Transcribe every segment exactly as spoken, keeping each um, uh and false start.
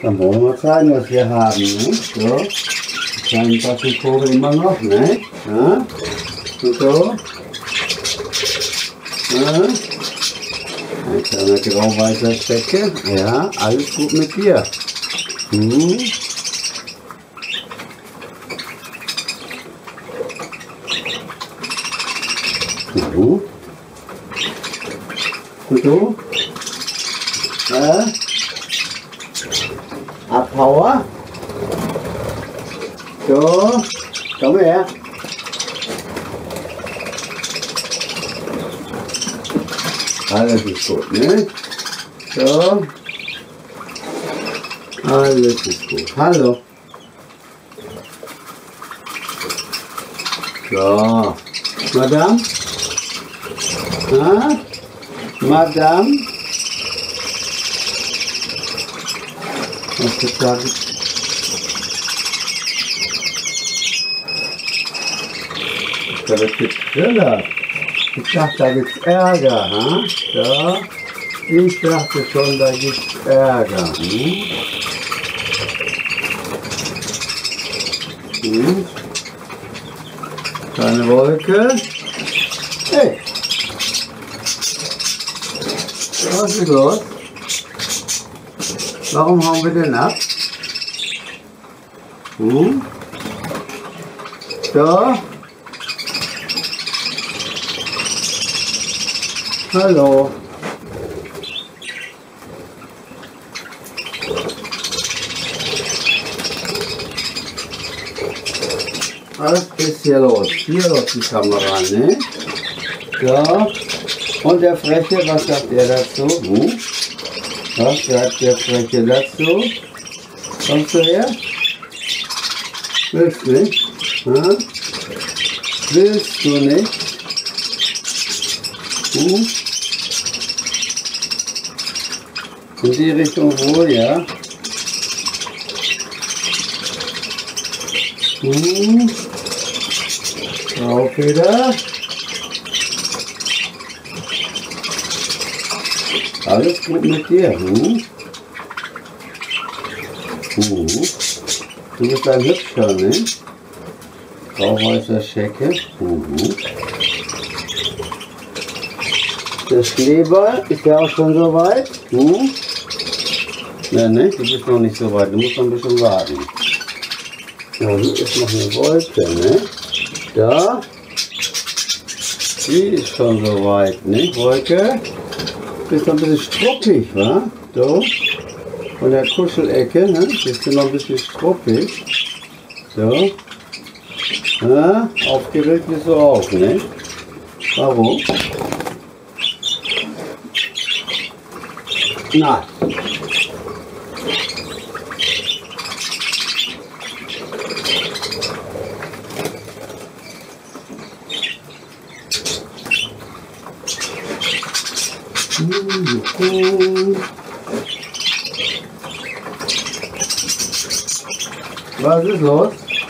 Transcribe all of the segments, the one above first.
Dann wollen wir mal zeigen, was wir haben. Ne? So, einen kleinen Taschenvogel immer noch, ne? Ja? Und so. Ja? Ein kleiner grau-weißer Stecke. Ja, alles gut mit dir. Hm. So. Und so. Ja. Abhauer. So. Komm her. Alles ist gut, ne? So. Alles ist gut. Hallo. So. Madame? Ah? Madame? Was zu sagen? Da wird getrillert. Ich dachte, da gibt's Ärger, ha? Ja. Ich dachte schon, da gibt's Ärger. Hm? Hm? Keine Wolke. Hey! Was ist los? Warum hauen wir den ab? Hm? So. Hallo. Was ist hier los? Hier läuft die Kamera, ne? So. Und der Freche, was sagt er dazu? Hm? Was sagt der Freche dazu? Kommst du her? Willst du nicht? Hm? Willst du nicht? Hm? In die Richtung wohl, ja? Hm? Auf wieder. Alles gut mit dir, hm? Hm. Du bist ein Hübscher, ne? Grau-weißer Schecke. Hm. Der Schneeball, ist der auch schon so weit? Hm? Ja, ne? Du bist noch nicht so weit, du musst noch ein bisschen warten. Ja, hier ist noch eine Wolke, ne? Da. Die ist schon so weit, ne? Wolke. Bist noch ein bisschen struppig, wa? So. Von der Kuschelecke, ne? Bist du noch ein bisschen struppig. So. Ja, aufgeregt bist du auch, ne? Warum? Na. Was ist los?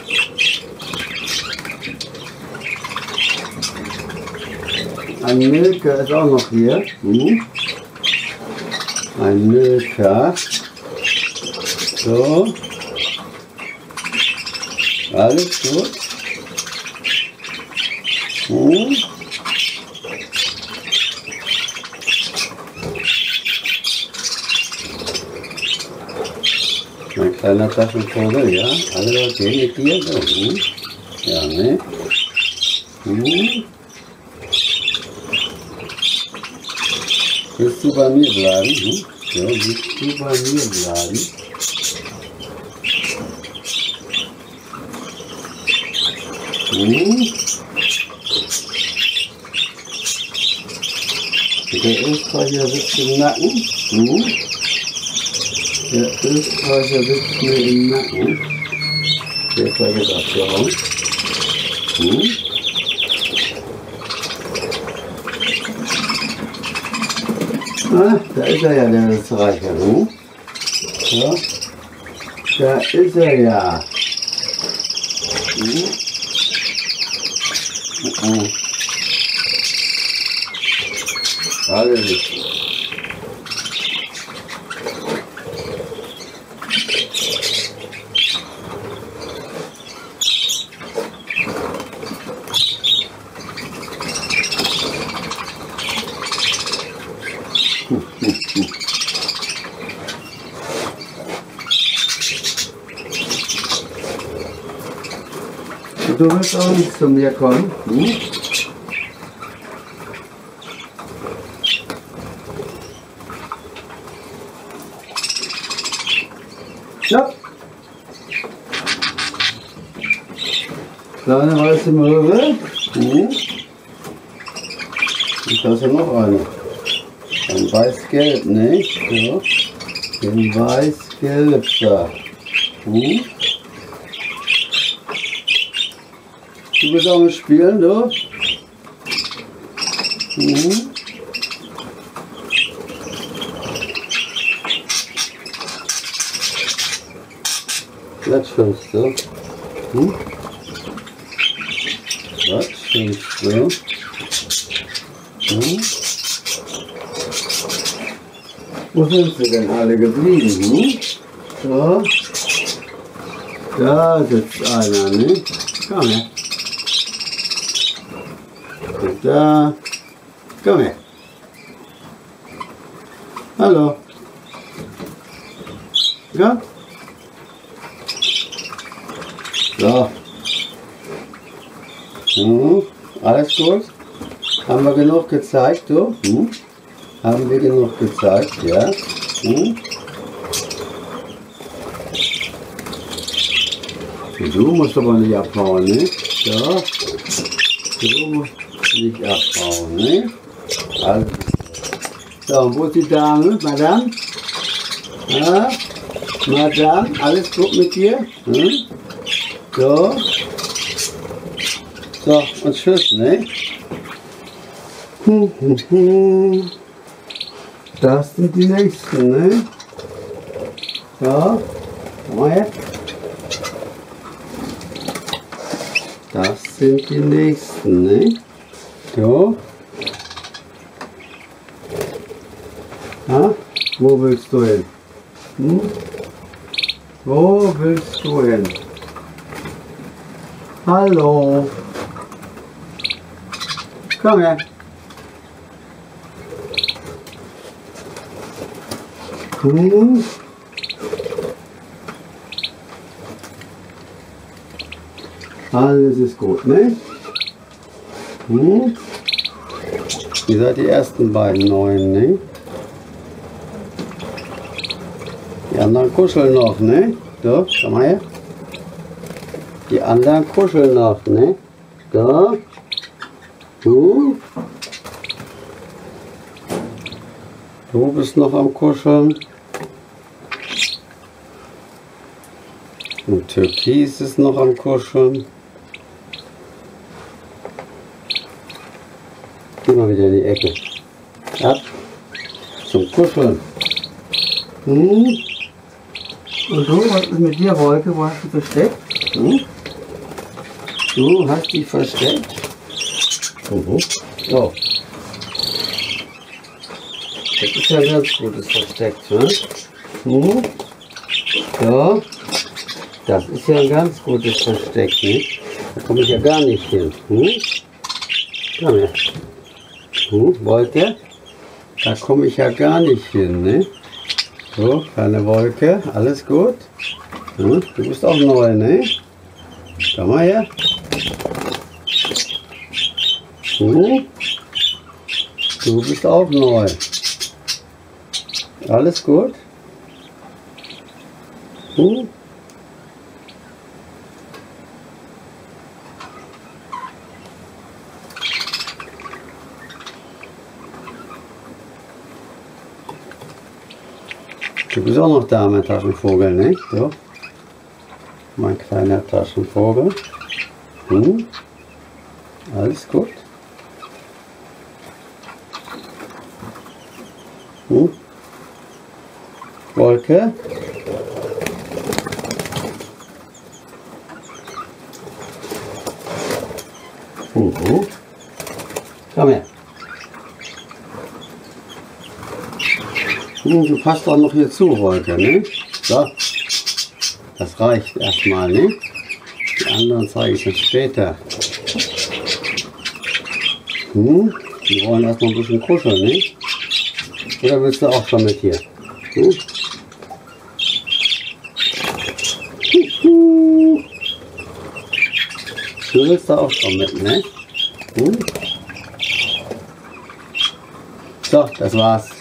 Ein Milka ist auch noch hier. Hm? Ein Milka. So. Alles gut. Hm? Ein kleiner Taschenvogel, ja? Alle okay mit dir? So, hm? Ja, ne? Hm? Willst du bei mir bleiben? Hm? Ja, willst du bei mir bleiben? Hm? Der Österreicher sitzt im Nacken. Hm? Der Österreicher sitzt mir im Nacken. Der ist da jetzt abgehauen. Hm? Ah, da ist er ja, der Österreicher. Hm? Ja. Da ist er ja. Hm? Uh-uh. Alles ist gut. du willst auch nicht zu mir kommen? Hm? Ja. Kleine weiße Möwe. Hm. Und da ist ja noch eine. Ein weiß-gelb, ne? So. Den weiß-gelb da. Hm. Du willst auch mit spielen, du? Mhm. Was schönst du? Hm? Was schönst du? Hm? Wo sind sie denn alle geblieben? Hm? So. Da sitzt einer, ne? Komm her. Und da. Komm her. Hallo. Ja? So. Hm. Alles gut? Haben wir genug gezeigt, du? Hm? Haben wir genug gezeigt, ja? Hm? Du musst aber nicht abhauen, ne? So. Du musst nicht abhauen, ne? Also. So, und wo ist die Dame? Madame? Ja? Madame, alles gut mit dir? Hm? So. So, und tschüss, ne? Hm, hm, hm. Das sind die nächsten, ne? Ja, komm mal her. Das sind die nächsten, ne? So. Ja, wo willst du hin? Hm? Wo willst du hin? Hallo. Komm her. Hm. Alles ist gut, ne? Hm. Ihr seid die ersten beiden Neuen, ne? Die anderen kuscheln noch, ne? So, komm mal her. Die anderen kuscheln noch, ne? So. Du. Du bist noch am Kuscheln. Und Türkis ist noch am Kuscheln. Geh mal wieder in die Ecke. Ab. Zum Kuscheln. Hm. Und du, was ist mit dir, Wolke? Wo hast du versteckt? Hm? Du hast dich versteckt? Mhm. So. Das ist ja ein ganz gutes Versteck, ne? Mhm. So. Das ist ja ein ganz gutes Versteck, ne? Da komme ich ja gar nicht hin. Hm? Komm her. Hm? Wolke? Da komme ich ja gar nicht hin, ne? So, keine Wolke. Alles gut? Hm? Du bist auch neu, ne? Komm mal her. Hm? Du bist auch neu. Alles gut? Hm? Du bist auch noch da, mein Taschenvogel, ne? So. Mein kleiner Taschenvogel. Hm? Alles gut? Hm? Wolke? Mhm. Komm her. Hm, du passt auch noch hier zu, Wolke, ne? So. Das reicht erstmal, ne? Die anderen zeige ich dann später. Hm? Die wollen erstmal ein bisschen kuscheln, ne? Oder willst du auch schon mit hier? Hm? schüttelst du auch schon mit, ne? Hm? So, das war's.